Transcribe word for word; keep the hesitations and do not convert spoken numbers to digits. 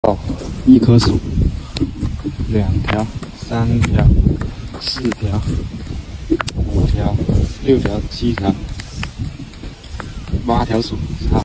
哦，一棵树，两条，三条，四条，五条，六条，七条，八条鼠。好。